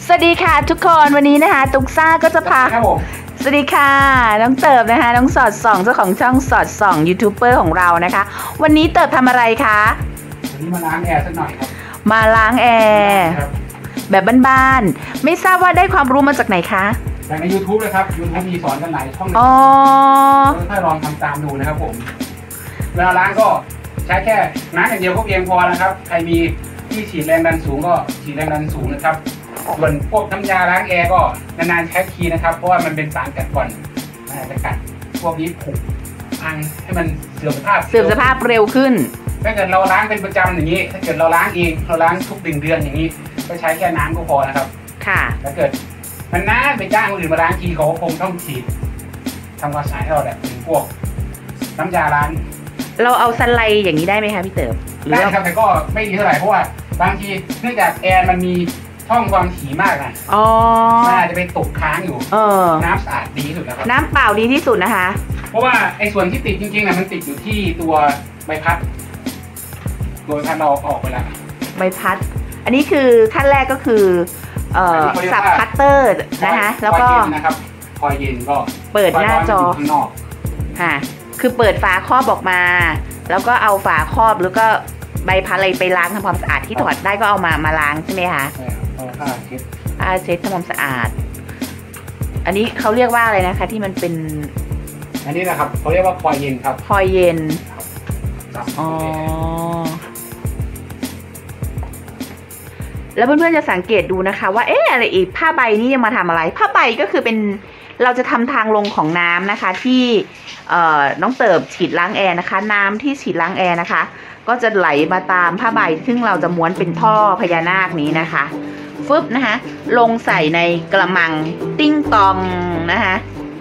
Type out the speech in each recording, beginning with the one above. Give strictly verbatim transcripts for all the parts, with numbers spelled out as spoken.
สวัสดีค่ะทุกคนวันนี้นะคะตุ๊กซ่าก็จะพาสวัสดีค่ะน้องเติบนะคะน้องสอดส่องเจ้าของช่องสอดส่องยูทูบเบอร์ของเรานะคะวันนี้เติบทำอะไรคะวันนี้มาล้างแอร์สักหน่อยครับมาล้างแอร์แบบบ้านๆไม่ทราบว่าได้ความรู้มาจากไหนคะจากใน ยูทูบ เลยครับ ยูทูบ มีสอนกันหลายช่องเลยถ้าลองทำตามดูนะครับผมเวลาล้างก็ใช้แค่น้ำอย่างเดียวก็เพียงพอนะครับใครมีที่ฉีดแรงดันสูงก็ฉีดแรงดันสูงนะครับส่วนพวกน้ำยาล้างแอร์ก็นานๆใช้ทีนะครับเพราะว่ามันเป็นสารกัดกร่อนจะกัดพวกนี้ผุพังให้มันเสื่อมสภาพเสื่อมสภาพเร็วขึ้นถ้าเกิดเราล้างเป็นประจำอย่างนี้ถ้าเกิดเราล้างเองเราล้างทุกเดือนเดือนอย่างนี้ก็ใช้แค่น้ำก็พอนะครับค่ะถ้าเกิดมันน้าไปจ้างคนอื่นมาล้างทีเขาคงต้องฉีดทำความสะอาดให้เราแบบเป็นพวกน้ำยาล้างเราเอาสไลด์อย่างนี้ได้ไหมคะพี่เติบได้ครับแต่ก็ไม่ดีเท่าไหร่เพราะว่าบางทีเนื่องจากแอร์มันมีช่องความถี่มากนะอ๋อมันอาจจะไปตกค้างอยู่เออน้ำสะอาดดีที่สุดแล้วครับน้ำเปล่าดีที่สุดนะคะเพราะว่าไอ้ส่วนที่ติดจริงๆนะมันติดอยู่ที่ตัวใบพัดโดยพัดเราออกไปแล้วใบพัดอันนี้คือขั้นแรกก็คือเอ่อสับคัตเตอร์นะคะแล้วก็นะครับพอเย็นก็เปิดหน้าจอค่ะคือเปิดฝาครอบออกมาแล้วก็เอาฝาครอบแล้วก็ใบพัดอะไรไปล้างทำความสะอาดที่ถอดได้ก็เอามามาล้างใช่ไหมคะผ้าเช็ดผ้าเช็ดทำความสะอาดอันนี้เขาเรียกว่าอะไรนะคะที่มันเป็นอันนี้นะครับเขาเรียกว่าพอยเย็นครับพอยเย็นอ๋อแล้วเพื่อนๆจะสังเกตดูนะคะว่าเอ๊ะอะไรอีกผ้าใบนี้ยังมาทำอะไรผ้าใบก็คือเป็นเราจะทำทางลงของน้ำนะคะที่น้องเติบฉีดล้างแอร์นะคะน้ำที่ฉีดล้างแอร์นะคะก็จะไหลมาตามผ้าใบซึ่งเราจะม้วนเป็นท่อพญานาคนี้นะคะฟึบนะคะลงใส่ในกระมังติ้งตองนะคะ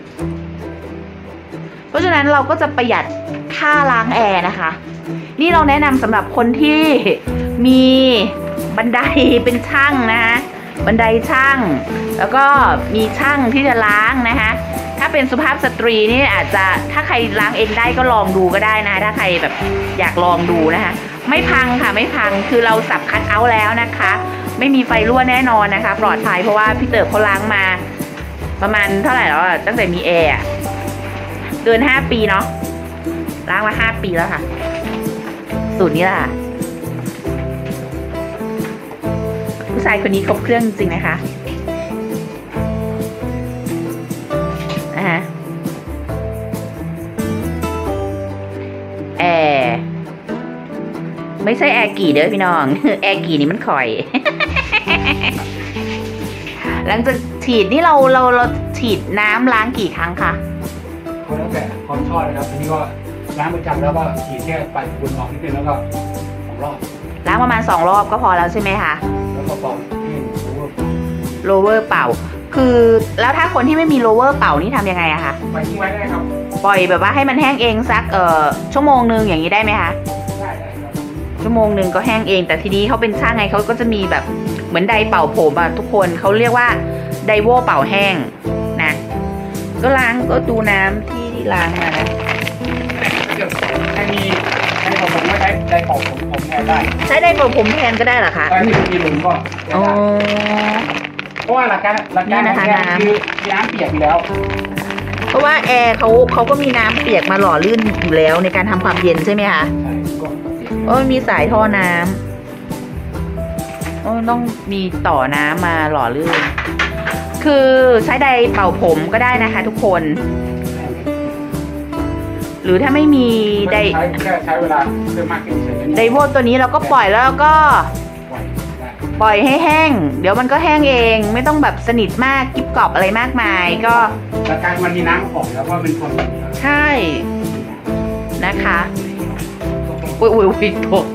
เพราะฉะนั้นเราก็จะประหยัดค่าล้างแอร์นะคะนี่เราแนะนำสำหรับคนที่มีบันไดเป็นช่างนะคะบันไดช่างแล้วก็มีช่างที่จะล้างนะคะถ้าเป็นสุภาพสตรีนี่อาจจะถ้าใครล้างเองได้ก็ลองดูก็ได้นะถ้าใครแบบอยากลองดูนะคะไม่พังค่ะไม่พังคือเราสับคัทเอาท์แล้วนะคะไม่มีไฟรั่วแน่นอนนะคะปลอดภัยเพราะว่าพี่เติบเขาล้างมาประมาณเท่าไหร่แล้วอะตั้งแต่มีแอร์เกินห้าปีเนาะล้างมาห้าปีแล้วค่ะสูตรนี้แหละผู้ชายคนนี้ครบเครื่องจริงๆนะคะนะคะแอร์ไม่ใช่แอร์กี่เด้อพี่น้องแอร์กี่นี่มันข่อย หลังจากฉีดนี่เราเราเราฉีดน้ำล้างกี่ครั้งคะก็แล้วแต่ความชอบนะครับทีนี้ก็ล้างประจำแล้วก็ฉีดแค่ปัดฝุ่นออกนิดนึงแล้วก็สองรอบล้างประมาณสองรอบก็พอแล้วใช่ไหมคะแล้วก็เป่าที่โลเวอร์เป่าคือแล้วถ้าคนที่ไม่มีโลเวอร์เป่านี่ทำยังไงอะคะปล่อยทิ้งไว้ได้ครับปล่อยแบบว่าให้มันแห้งเองสักเอ่อชั่วโมงนึงอย่างนี้ได้ไหมคะได้ได้ครับชั่วโมงนึงก็แห้งเองแต่ทีนี้เขาเป็นช่างไงเขาก็จะมีแบบเหมือนไดเป่าผมอะทุกคนเขาเรียกว่าไดโวเป่าแห้งนะก็ล้างก็ดูน้ำที่ที่ล้างมานะถ้ามีใช้ผมผมก็ใช้ไดเป่าผมผมแทนได้ใช้ไดเป่าผมแทนก็ได้เหรอคะถ้ามีมีหลุมก็อ๋อเพราะว่าหลักการหลักการของแอร์คือน้ำเปียกอยู่แล้วเพราะว่าแอร์เขาเขาก็มีน้ำเปียกมาหล่อลื่นอยู่แล้วในการทำความเย็นใช่ไหมคะใช่ก็โอ้มีสายท่อน้ำโอ้ต้องมีต่อน้ำมาหล่อลื่นคือใช้ไดเป่าผมก็ได้นะคะทุกคนหรือถ้าไม่มีไดแค่ใช้เวลาเพิ่มมากขึ้นเฉยไดโวตัวนี้เราก็ปล่อยแล้วก็ปล่อยให้แห้งเดี๋ยวมันก็แห้งเองไม่ต้องแบบสนิทมากกิ๊บกรอบอะไรมากมายก็แต่การมันมีน้ำออกแล้วเพราะเป็นคนใช่นะคะอุ้ยอุ้ยอุ้ยตก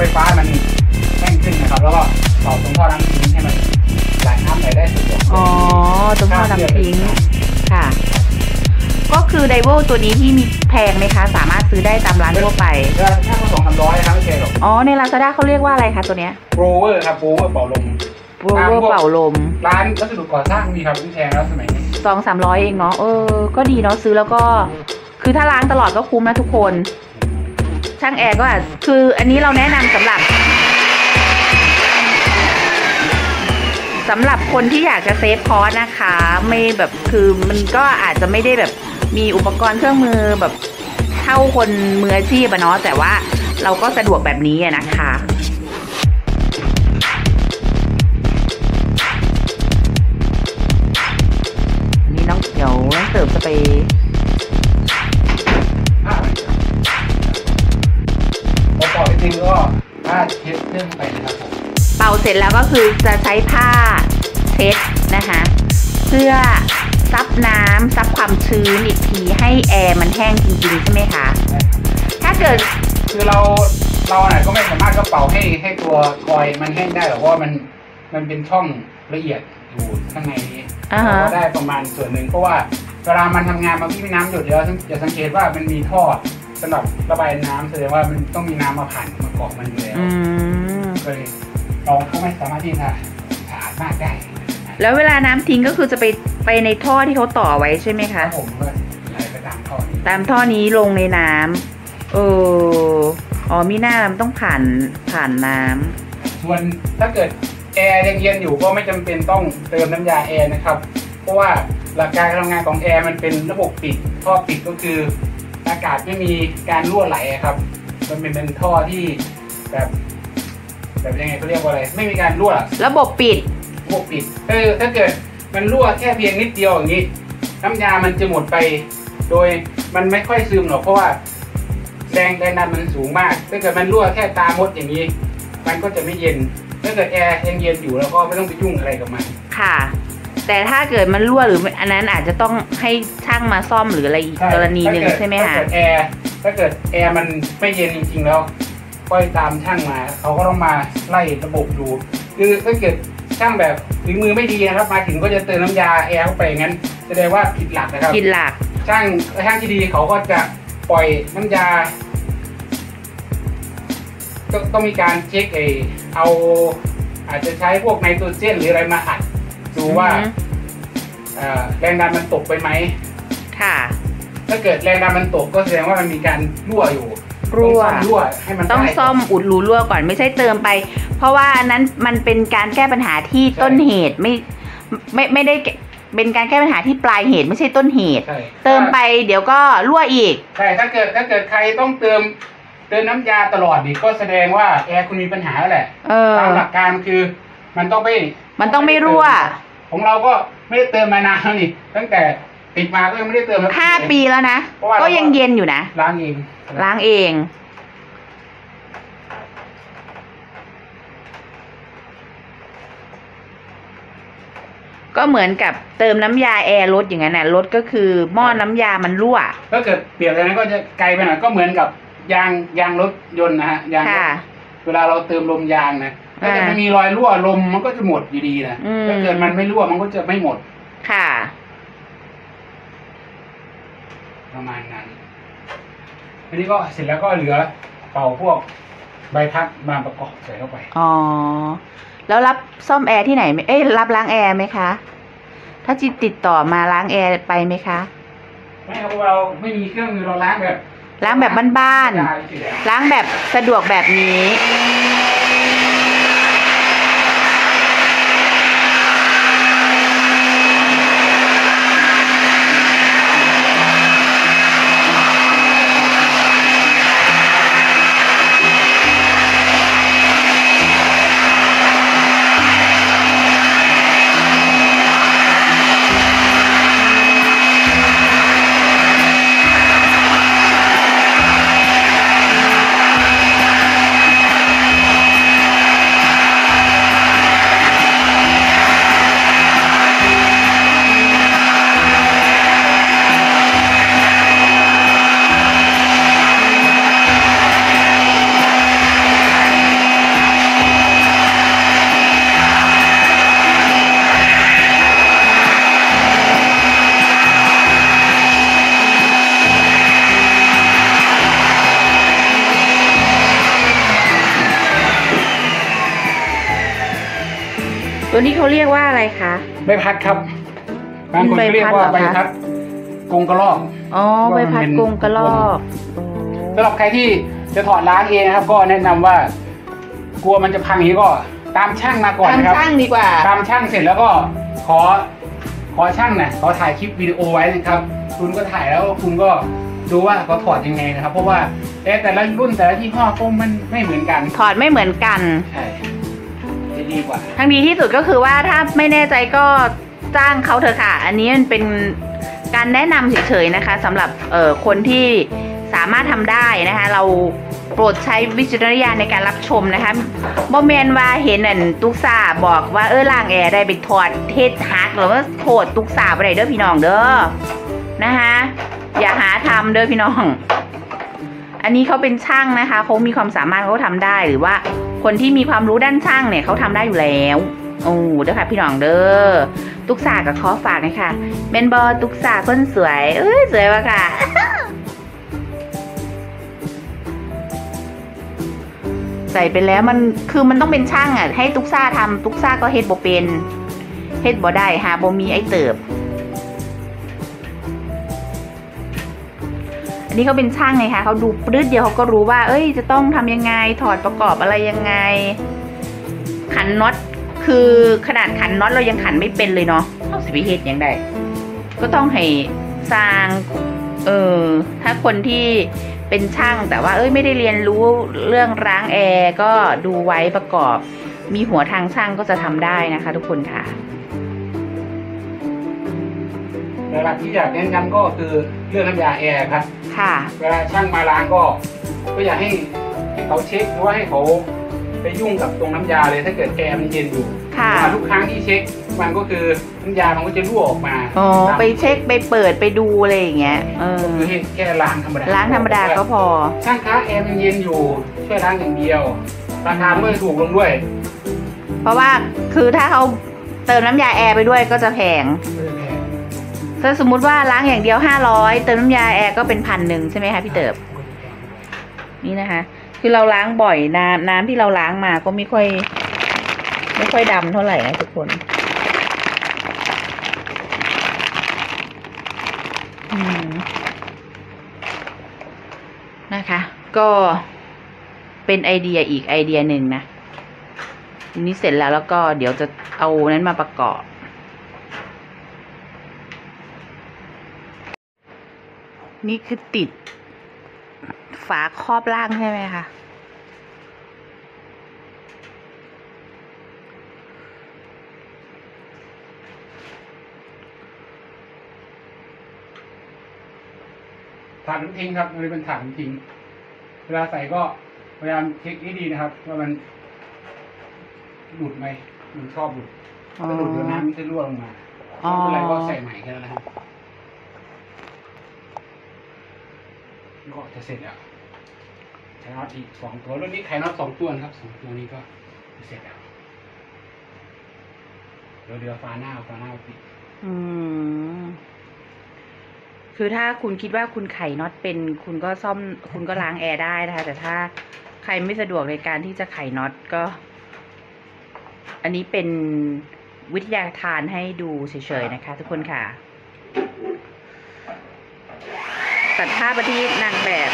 ฟฟ้ามันแห้งขึ้นนะครับแล้วก็ต่อตรงท่อน้ำทิ้งให้มันไหลน้ำไหลได้สะดวกอ๋อตรงท่อน้ำทิ้งค่ะก็คือไดโวตัวนี้ที่มีแพงไหมคะ สามารถซื้อได้ตามร้านทั่วไปถ้าถ้าผสมทำร้อยนะครับไม่แพงหรอกอ๋อใน Lazada เขาเรียกว่าอะไรคะตัวเนี้ยโบรเวอร์ครับโบรเวอร์เป่าลมโบรเวอร์เป่าลมร้านวัสดุก่อสร้างมีครับไม่แพงแล้วสมัยนี้สองสามร้อยเองเนาะเออก็ดีเนาะซื้อแล้วก็คือถ้าล้างตลอดก็คุ้มนะทุกคนช่างแอร์ก็อาจคืออันนี้เราแนะนำสำหรับสำหรับคนที่อยากจะเซฟคอสนะคะไม่แบบคือมันก็อาจจะไม่ได้แบบมีอุปกรณ์เครื่องมือแบบเท่าคนมืออาชีพอะเนาะแต่ว่าเราก็สะดวกแบบนี้อะนะคะอันนี้น้องเดี๋ยวน้องเติมจะไปพอปอกจริงก็ถ้าเช็ดเครื่องไปนะครับผมเป่าเสร็จแล้วก็คือจะใช้ผ้าเช็ดนะคะเพื่อซับน้ำซับความชื้นอีกทีให้แอร์มันแห้งจริงๆใช่ไหมคะถ้าเกิดคือเราเราเนี่ยก็ไม่สามารถก็เป่าให้ให้ตัวคอยมันแห้งได้หรอกเพราะว่ามันมันเป็นช่องละเอียดอยู่ข้างในนี้เราได้ประมาณส่วนหนึ่งเพราะว่าเวลามันทำงานมันไม่มีน้ำหยดเยอะจะสังเกตว่ามันมีท่อสำหรับระบายน้ำแสดงว่ามันต้องมีน้ำมาผ่านมาเกาะมันอยู่แล้วเลยเราก็ไม่สามารถที่จะสะอาดมากได้แล้วเวลาน้ำทิ้งก็คือจะไปไปในท่อที่เขาต่อไว้ใช่ไหมคะผมก็ไหลไปตามท่อนี้ตามท่อนี้ลงในน้ำเอออ๋อมีหน้ามันต้องผ่านผ่านน้ำส่วนถ้าเกิดแอร์ยังเย็นอยู่ก็ไม่จำเป็นต้องเติมน้ำยาแอร์นะครับเพราะว่าหลักการการทำงานของแอร์มันเป็นระบบปิดท่อปิดก็คืออากาศไม่มีการรั่วไหลครับมันเป็นเป็นท่อที่แบบแบบยังไงเขาเรียกว่าอะไรไม่มีการรั่วระบบปิดระบบปิดเออถ้าเกิดมันรั่วแค่เพียงนิดเดียวอย่างนี้น้ำยามันจะหมดไปโดยมันไม่ค่อยซึมหรอกเพราะว่าแรงแรงดันมันสูงมากถ้าเกิดมันรั่วแค่ตามดอย่างนี้มันก็จะไม่เย็นถ้าเกิดแอร์ยังเย็นอยู่แล้วก็ไม่ต้องไปยุ่งอะไรกับมันค่ะแต่ถ้าเกิดมันรั่วหรืออันนั้นอาจจะต้องให้ช่างมาซ่อมหรืออะไรอีกกรณีหนึ่งใช่ไหมคะถ้าเกิดแอร์ถ้าเกิดแอร์มันไม่เย็นจริงๆแล้วก็ตามช่างมาเขาก็ต้องมาไล่ระบบดูคือถ้าเกิดช่างแบบฝีมือไม่ดีนะครับมาถึงก็จะเติมน้ำยาแอร์เข้าไปงั้นแสดงว่าผิดหลักนะครับผิดหลักช่างช่างที่ดีเขาก็จะปล่อยน้ำยาต้องมีการเช็คเอเอาอาจจะใช้พวกไนโตรเจนหรืออะไรมาอัดดูว่าแรงดันมันตกไปไหมค่ะถ้าเกิดแรงดันมันตกก็แสดงว่ามันมีการรั่วอยู่รั่วรั่วให้มันต้องซ่อมอุดรูรั่วก่อนไม่ใช่เติมไปเพราะว่านั้นมันเป็นการแก้ปัญหาที่ต้นเหตุไม่ไม่ไม่ได้เป็นการแก้ปัญหาที่ปลายเหตุไม่ใช่ต้นเหตุเติมไปเดี๋ยวก็รั่วอีกใช่ถ้าเกิดถ้าเกิดใครต้องเติมเติมน้ำยาตลอดนี่ก็แสดงว่าแอร์คุณมีปัญหาแล้วแหละตามหลักการคือมันต้องไม่มันต้องไม่รั่วของเราก็ไม่ได้เติมมานานแล้วนี่ตั้งแต่ติดมาก็ยังไม่ได้เติมห้าปีแล้วนะก็ยังเย็นอยู่นะล้างเองล้างเองก็เหมือนกับเติมน้ำยาแอร์รถอย่างนั้นน่ะรถก็คือหม้อน้ำยามันรั่วถ้าเกิดเปรียบอย่างนั้นก็จะไกลไปหน่อยก็เหมือนกับยางยางรถยนต์นะฮะยางเวลาเราเติมลมยางนะถ้าเกิดมันมีรอยรั่วลมมันก็จะหมดอยู่ดีนะถ้าเกิดมันไม่รั่วมันก็จะไม่หมดค่ะประมาณนั้นอันนี้ก็เสร็จแล้วก็เหลือเป่าพวกใบพัดมาประกอบใส่เข้าไปอ๋อแล้วรับซ่อมแอร์ที่ไหนเอ้ยรับล้างแอร์ไหมคะถ้าจิตติดต่อมาล้างแอร์ไปไหมคะไม่ครับเราไม่มีเครื่องมือเราล้างแบบล้างแบบบ้านๆล้างแบบสะดวกแบบนี้นี้เขาเรียกว่าอะไรคะใบพัดครับบางคนเรียกว่าใบพัดกงกระรอกอ๋อใบพัดกงกระรอกสำหรับใครที่จะถอดล้างเองนะครับก็แนะนำว่ากลัวมันจะพังอย่างนี้ก็ตามช่างมาก่อนนะครับตามช่างดีกว่าตามช่างเสร็จแล้วก็ขอขอช่างนะขอถ่ายคลิปวิดีโอไว้นะครับคุณก็ถ่ายแล้วคุณก็ดูว่าเขาถอดยังไงนะครับเพราะว่าแต่ละรุ่นแต่ละยี่ห้อก็มันไม่เหมือนกันถอดไม่เหมือนกันใช่จะดีกว่าทั้งดีที่สุดก็คือว่าถ้าไม่แน่ใจก็จ้างเขาเถอะค่ะอันนี้มันเป็นการแนะนำเฉยๆนะคะสำหรับเอ่อคนที่สามารถทำได้นะคะเราโปรดใช้วิจารณญาณในการรับชมนะคะโมเมนว่าเห็นอันตุกซาบอกว่าเออล่างแอร์ได้ไปถอดเทสฮักหรือว่าโทษตุกซาไปไหนเด้อพี่น้องเด้อนะคะอย่าหาทำเด้อพี่น้องอันนี้เขาเป็นช่างนะคะเขามีความสามารถเขาทำได้หรือว่าคนที่มีความรู้ด้านช่างเนี่ยเขาทำได้อยู่แล้วโอ้เด้อค่ะพี่น้องเด้อตุกซากับขอฝากนะคะเมนบอตุกซาคนสวยเอ้ยสวยวะค่ะใส่ไปแล้วมันคือมันต้องเป็นช่างอ่ะให้ตุกซ่าทำตุกซ่าก็เฮ็ดบ่เป็นเฮ็ดบ่ได้หาบ่มีไอ้เติบอันนี้เขาเป็นช่างไงคะเขาดูปลื้ดเดียวเขาก็รู้ว่าเอ้ยจะต้องทำยังไงถอดประกอบอะไรยังไงขันน็อตคือขนาดขันน็อตเรายังขันไม่เป็นเลยเนาะเอาสิไปเฮ็ดยังได้ก็ต้องให้สร้างเออถ้าคนที่เป็นช่างแต่ว่าเอ้ยไม่ได้เรียนรู้เรื่องล้างแอร์ก็ดูไว้ประกอบมีหัวทางช่างก็จะทำได้นะคะทุกคนค่ะเวลาที่อยากแนะนำก็คือเรื่องน้ำยาแอร์ครับค่ะเวลาช่างมาล้างก็ก็อยากให้ให้เขาเช็คหรือว่าให้เขาไปยุ่งกับตรงน้ำยาเลยถ้าเกิดแอร์มันเย็นอยู่ค่ะทุกครั้งที่เช็คมันก็คือน้ำยามันก็จะรั่วออกมาอ๋อไปเช็คไปเปิดไปดูอะไรอย่างเงี้ยเออคือแค่ล้างธรรมดาล้างธรรมดาก็พอช่างคะแอร์มันเย็นอยู่ช่วยล้างอย่างเดียวราคาไม่ถูกลงด้วยเพราะว่าคือถ้าเขาเติมน้ำยาแอร์ไปด้วยก็จะแพงถ้าสมมุติว่าล้างอย่างเดียวห้าร้อยเติมน้ำยาแอร์ก็เป็นพันหนึ่งใช่ไหมคะพี่เติบนี่นะคะคือเราล้างบ่อยน้ำน้ำที่เราล้างมาก็ไม่ค่อยไม่ค่อยดำเท่าไหร่นะทุกคนอืมนะคะก็เป็นไอเดียอีกไอเดียหนึ่งนะทีนี้เสร็จแล้วแล้วก็เดี๋ยวจะเอานั้นมาประกอบนี่คือติดฝาครอบล่างใช่ไหมคะถ่านน้ำทิ้งครับมันเป็นถ่านน้ำทิ้งเวลาใส่ก็พยายามเช็คให้ดีนะครับว่ามันหลุดไหมมันชอบหลุดถ้าหลุดเดี๋ยวน้ำมันจะรั่วลงมาไม่เป็นไรก็ใส่ใหม่แค่นั้นนะครับก็จะเสร็จแล้วไข่น็อตอีกสองตัวรุ่นนี้ไข่น็อตสองตัวนะครับสองตัวนี้ก็เสร็จแล้วเดี๋ยวเดี๋ยวฟ้าหน้าฟ้าหน้าปิดอืมคือถ้าคุณคิดว่าคุณไขน็อตเป็นคุณก็ซ่อมคุณก็ล้างแอร์ได้นะคะแต่ถ้าใครไม่สะดวกในการที่จะไขน็อตก็อันนี้เป็นวิทยาทานให้ดูเฉยๆนะคะทุกคนค่ะตัดภาพไปที่นางแบบ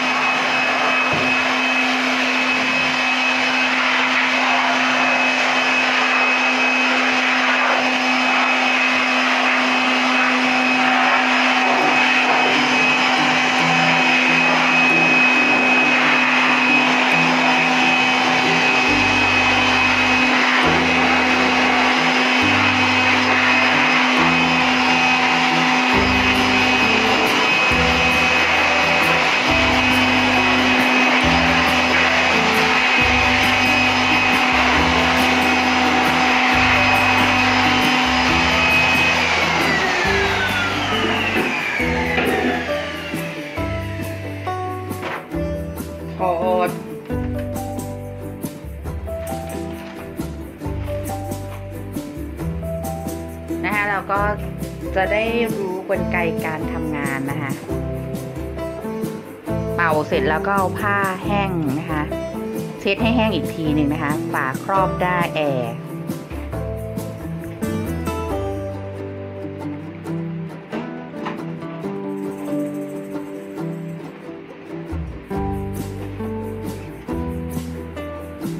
นะคะเราก็จะได้รู้กลไกการทำงานนะคะเป่าเสร็จแล้วก็เอาผ้าแห้งนะคะเช็ดให้แห้งอีกทีหนึ่งนะคะฝาครอบได้แอร์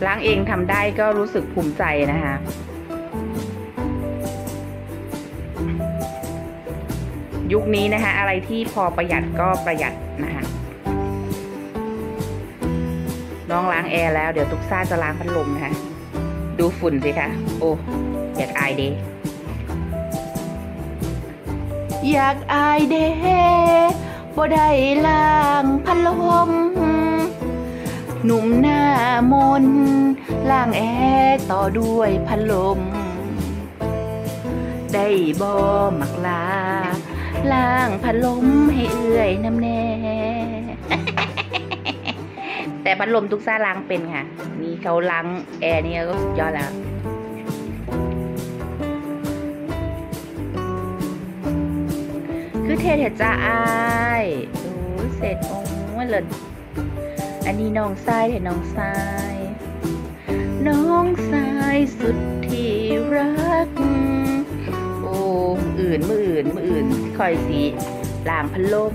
ล้างเองทำได้ก็รู้สึกภูมิใจนะคะยุคนี้นะคะอะไรที่พอประหยัดก็ประหยัดนะคะน้องล้างแอร์แล้วเดี๋ยวตุ๊กซ่าจะล้างพัดลมนะคะดูฝุ่นสิคะโอ้อยากอายเดอยากอายเดบ่ได้ล้างพัดลมหนุ่มหน้ามนล้างแอร์ต่อด้วยพัดลมได้บ่มักลาล้างพัดลมให้เอื่อยน้ำแน่ แต่พัดลมทุกซ่าล้างเป็นค่ะนี่เขาล้างแอร์นี่ก็สุดยอดแล้วคือเทเทจ้าอายโอ้เสร็จโอ้เลยอันนี้น้องทรายเถอะน้องทรายน้องทรายสุดที่รักโอ้มืออื่นมืออื่นมืออื่นคอยสีล้างพัดลม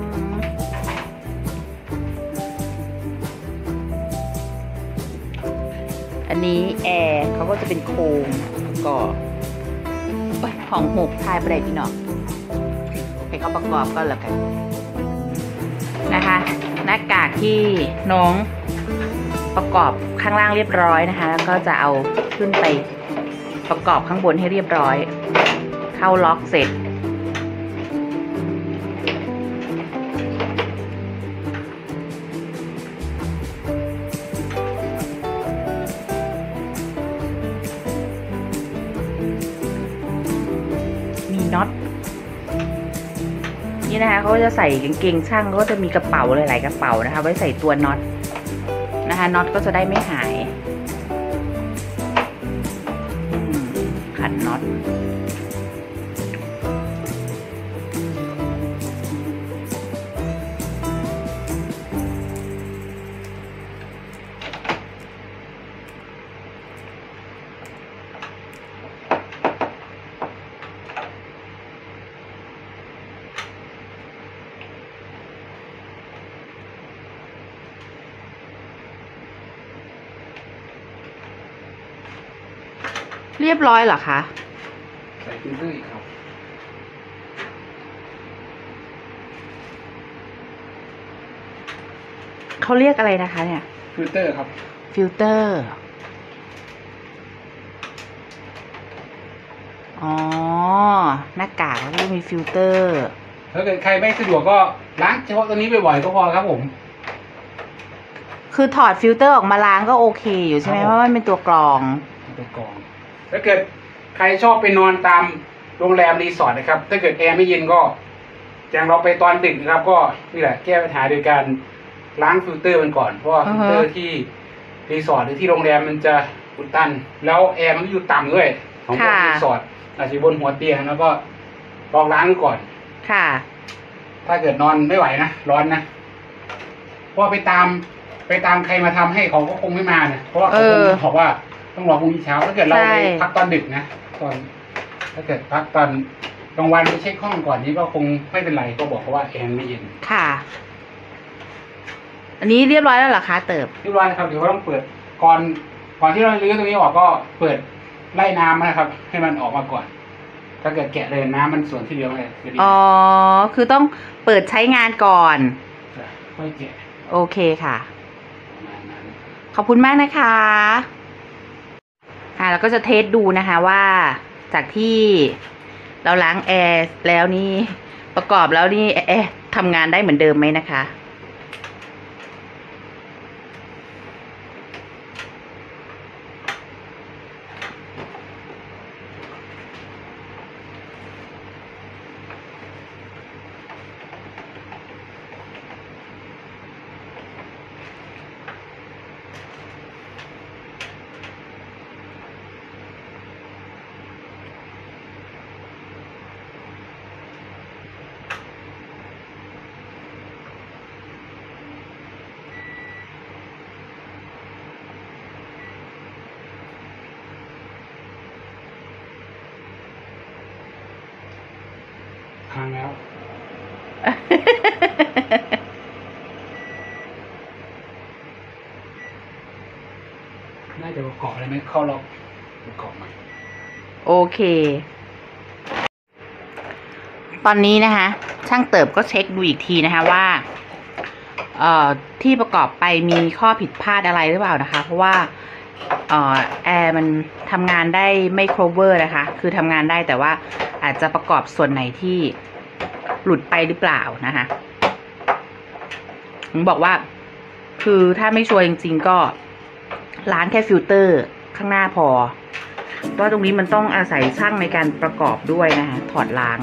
อันนี้แอร์เขาก็จะเป็นโครงก็ของหกทายไปได้พี่น้องให้เขาประกอบก็แล้วกันนะคะหน้ากากที่น้องประกอบข้างล่างเรียบร้อยนะคะแล้วก็จะเอาขึ้นไปประกอบข้างบนให้เรียบร้อยเข้าล็อกเสร็จมีน็อตนี่นะคะเขาจะใส่กางเกงช่างเขาก็จะมีกระเป๋าหลายๆกระเป๋านะคะไว้ใส่ตัวน็อตนะคะน็อตก็จะได้ไม่หายขันน็อตเรียบร้อยเหรอคะใส่ฟิลเตอร์อีกครับเขาเรียกอะไรนะคะเนี่ยฟิลเตอร์ครับฟิลเตอร์อ๋อหน้ากากแล้วก็มีฟิลเตอร์ถ้าเกิดใครไม่สะดวกก็ล้างเฉพาะตัวนี้บ่อยๆก็พอครับผมคือถอดฟิลเตอร์ออกมาล้างก็โอเคอยู่ใช่ไหมเพราะมันเป็นตัวกรองตัวกรองถ้าเกิดใครชอบไปนอนตามโรงแรมรีสอร์ทนะครับถ้าเกิดแอร์ไม่เย็นก็อย่างเราไปตอนดึกนะครับก็นี่แหละแก้ปัญหาโดยการล้างฟิลเตอร์มันก่อนเพราะว่าฟิลเตอร์ที่รีสอร์ทหรือที่โรงแรมมันจะอุดตันแล้วแอร์มันก็อยู่ต่ำด้วยของพวกรีสอร์ทอาจจะบนหัวเตียงแล้วก็ลองล้างดูก่อนค่ะถ้าเกิดนอนไม่ไหวนะร้อนนะเพราะไปตามไปตามใครมาทำให้เขาก็คงไม่มานะเพราะว่าเขาคงบอกว่าต้องรอพรุ่งนี้เช้าถ้าเกิดเราไปพักตอนดึกนะตอนถ้าเกิดพักตอนกลางวันไปเช็คห้องก่อนนี้ก็คงไม่เป็นไรก็บอกเขาว่าแอร์ไม่เย็นค่ะอันนี้เรียบร้อยแล้วเหรอคะเติบเรียบร้อยครับเดี๋ยวเราต้องเปิดก่อนก่อนที่เราลื้อตรงนี้ออกก็เปิดไล่น้ำนะครับให้มันออกมาก่อนถ้าเกิดแกะเลยน้ำมันส่วนที่เหลือไปอ๋อคือต้องเปิดใช้งานก่อนค่อยแกะโอเคค่ะขอบคุณมากนะคะอ่าแล้วก็จะเทสดูนะคะว่าจากที่เราล้างแอร์แล้วนี่ประกอบแล้วนี่แอร์ทำงานได้เหมือนเดิมไหมนะคะพังแล้วน่าจะประกอบอะไรไหมเข้าล็อกประกอบใหม่โอเค ตอนนี้นะคะ ช่างเติบก็เช็คดูอีกทีนะคะว่า เอ่อที่ประกอบไปมีข้อผิดพลาดอะไรหรือเปล่านะคะ เพราะว่าเอ่อแอร์มันทำงานได้ไม่ cover นะคะ คือทำงานได้แต่ว่าอาจจะประกอบส่วนไหนที่หลุดไปหรือเปล่านะคะผมบอกว่าคือถ้าไม่ชัวร์จริงๆก็ล้างแค่ฟิลเตอร์ข้างหน้าพอเพราะตรงนี้มันต้องอาศัยช่างในการประกอบด้วยนะคะถอดล้าง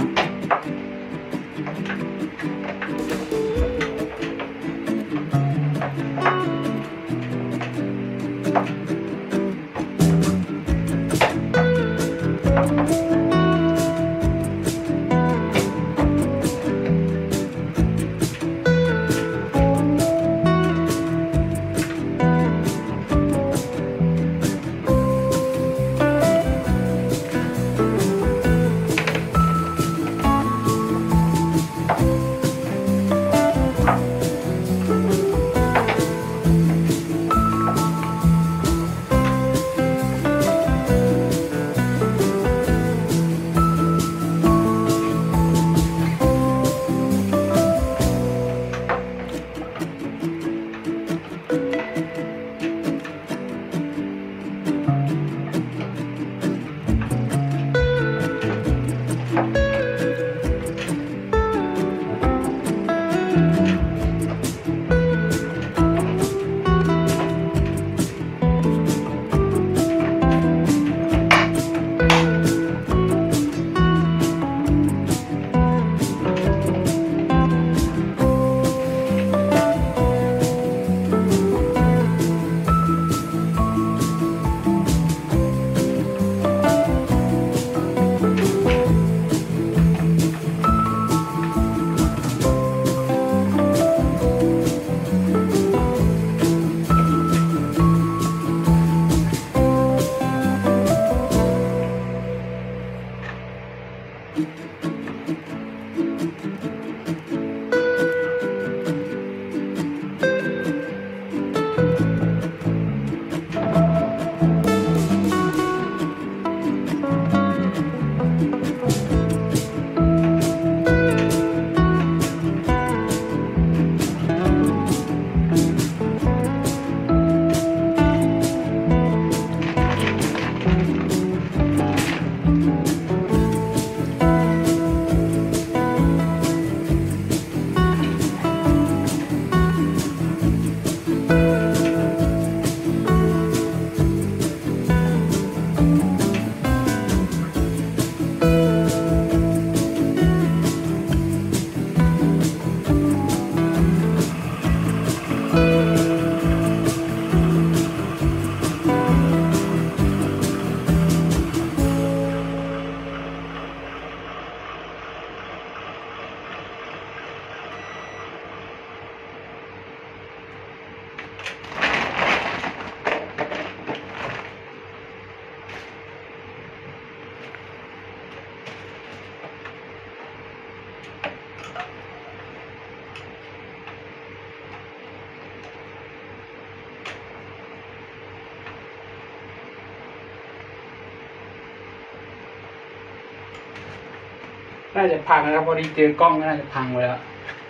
น่าจะพังนะครับพอดีเจอกล้องน่าจะพังไปแล้ว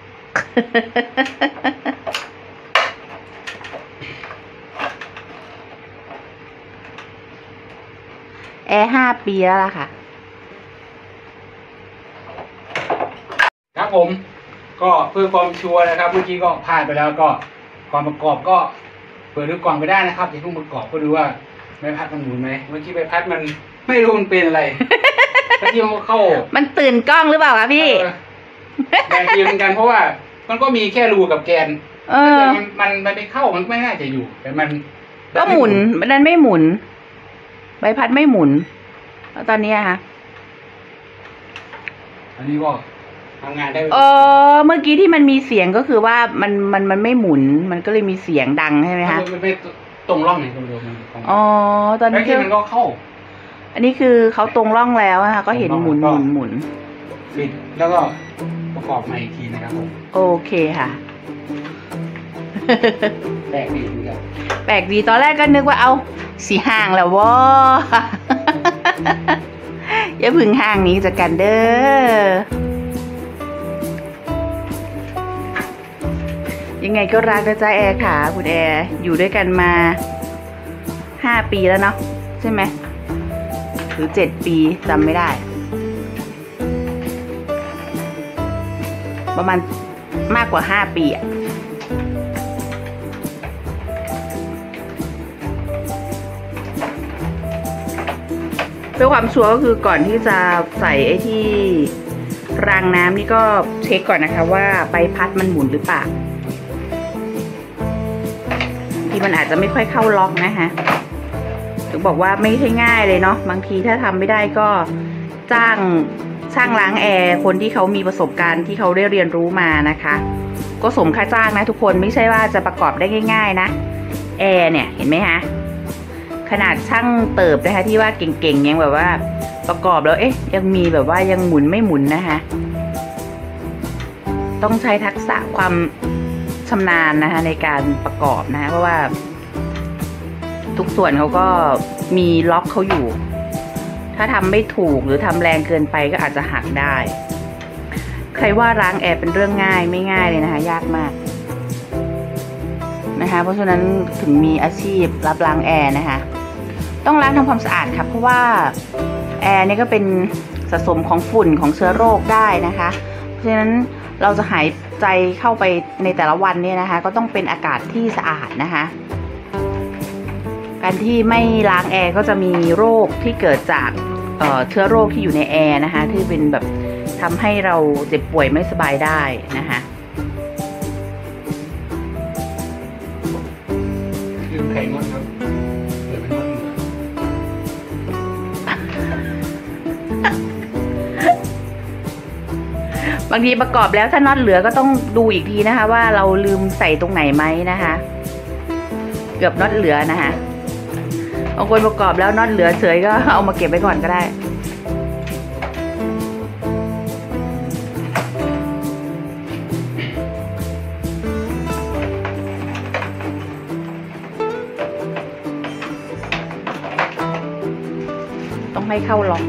แอร์ห้าปีแล้วล่ะค่ะครับผมก็เพื่อความชัวร์นะครับ เมื่อกี้ก็พลาดไปแล้วก็ก่อนประกอบก็เปิดดูก่อนไปได้นะครับอย่าเพิ่งประกอบก็ดูว่าใบพัดมันหมุนไหมเมื่อกี้ใบพัดมันไม่รู้มันเป็นอะไร เมื่อกี้มันเข้ามันตื่นกล้องหรือเปล่าคะพี่แบกอยู่เหมือนกันเพราะว่ามันก็มีแค่รูกับแกนเออแต่มันมันมันไม่เข้ามันไม่น่าจะอยู่แต่มันก็หมุนมันนั้นไม่หมุน ใบพัดไม่หมุนแล้วตอนนี้อะคะอันนี้ก็ทำงานได้เออเมื่อกี้ที่มันมีเสียงก็คือว่ามันมันมันไม่หมุน มันก็เลยมีเสียงดังใช่ไหมคะมันไม่ตรงร่องไหนตรงเดียวมันตรงอ๋อตอนแล้วนี้ที่มันก็เข้าอันนี้คือเขาตรงร่องแล้วนะคะก็เห็นหมุนหมุนหมุนปิดแล้วก็ประกอบใหม่อีกทีนะครับผมโอเคค่ะแปลกดีเหมือนกันแปลกดีตอนแรกก็นึกว่าเอาสีห่างแล้ววะ อย่าพึ่งห่างนี้จากกันเด้อยังไงก็รักนะจ๊ะแอร์ค่ะคุณแอร์อยู่ด้วยกันมาห้าปีแล้วเนาะใช่ไหมหรือเจ็ดปีจำไม่ได้ประมาณมากกว่าห้าปีอะเพื่อความชัวร์ก็คือก่อนที่จะใส่ไอ้ที่รางน้ำนี่ก็เช็คก่อนนะคะว่าใบพัดมันหมุนหรือเปล่าที่มันอาจจะไม่ค่อยเข้าล็อกนะคะถึงบอกว่าไม่ใช่ง่ายเลยเนาะบางทีถ้าทำไม่ได้ก็จ้างช่างล้างแอร์คนที่เขามีประสบการณ์ที่เขาได้เรียนรู้มานะคะก็สมค่าจ้างนะทุกคนไม่ใช่ว่าจะประกอบได้ง่ายๆนะแอร์เนี่ยเห็นไหมคะขนาดช่างเติบนะคะที่ว่าเก่งๆยังแบบว่าประกอบแล้วเอ๊ะยังมีแบบว่ายังหมุนไม่หมุนนะคะต้องใช้ทักษะความชำนาญนะคะในการประกอบนะคะเพราะว่าทุกส่วนเขาก็มีล็อกเขาอยู่ถ้าทำไม่ถูกหรือทำแรงเกินไปก็อาจจะหักได้ใครว่าล้างแอร์เป็นเรื่องง่ายไม่ง่ายเลยนะคะยากมากนะคะเพราะฉะนั้นถึงมีอาชีพรับล้างแอร์นะคะต้องล้างทำความสะอาดค่ะเพราะว่าแอร์นี่ก็เป็นสะสมของฝุ่นของเชื้อโรคได้นะคะเพราะฉะนั้นเราจะหายใจเข้าไปในแต่ละวันเนี่ยนะคะก็ต้องเป็นอากาศที่สะอาดนะคะการที่ไม่ล้างแอร์ก็จะมีโรคที่เกิดจากเอ่อเชื้อโรคที่อยู่ในแอร์นะคะที่เป็นแบบทำให้เราเจ็บป่วยไม่สบายได้นะคะลืมไข่งดครับเดี๋ยวเป็นงดเหนือบางทีประกอบแล้วถ้าน็อตเหลือก็ต้องดูอีกทีนะคะว่าเราลืมใส่ตรงไหนไหมนะคะเกือบน็อตเหลือนะคะบางคนประกอบแล้วน็อตเหลือเฉยก็เอามาเก็บไว้ก่อนก็ได้ต้องให้เข้าล็อก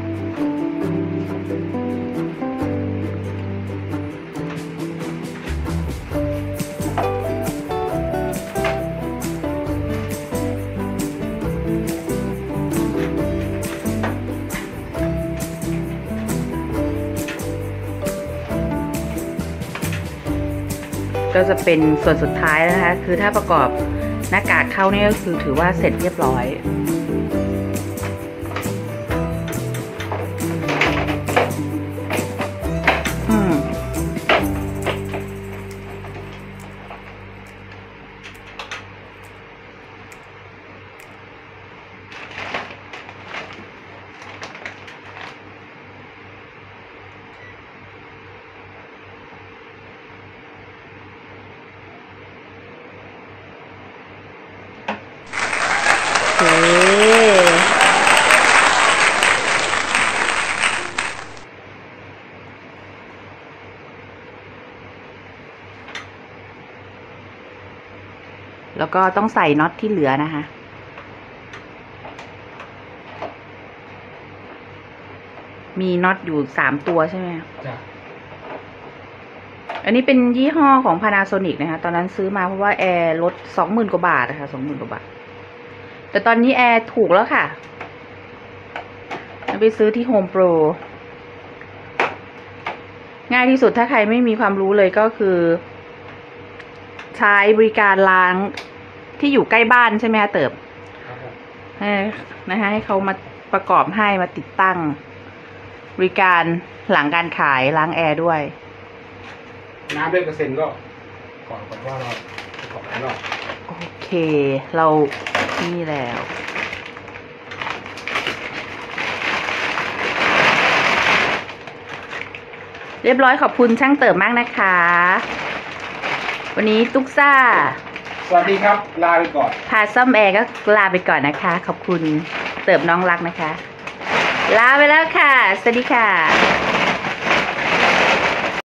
ก็จะเป็นส่วนสุดท้ายนะคะคือถ้าประกอบหน้ากากเข้านี่ก็คือถือว่าเสร็จเรียบร้อยอืมโอเคแล้วก็ต้องใส่น็อตที่เหลือนะคะมีน็อตอยู่สามตัวใช่ไหมจ้ะอันนี้เป็นยี่ห้อของ Panasonic นะคะตอนนั้นซื้อมาเพราะว่าแอร์ลดสองหมื่นกว่าบาทนะคะสองหมื่นกว่าบาทแต่ตอนนี้แอร์ถูกแล้วค่ะไปซื้อที่ Home Pro ง่ายที่สุดถ้าใครไม่มีความรู้เลยก็คือใช้บริการล้างที่อยู่ใกล้บ้านใช่ไหมคะเติบให้นะคะให้เขามาประกอบให้มาติดตั้งบริการหลังการขายล้างแอร์ด้วยน้ำด้วยเปอร์เซ็นต์ก็ก่อนก่อนว่าเราประกอบแล้วโอเคเรานี่แล้วเรียบร้อยขอบคุณช่างเติบมากนะคะวันนี้ตุ๊กซ่าสวัสดีครับลาไปก่อนพาซ่อมแอร์ก็ลาไปก่อนนะคะขอบคุณเติบน้องรักนะคะลาไปแล้วค่ะสวัสดีค่ะ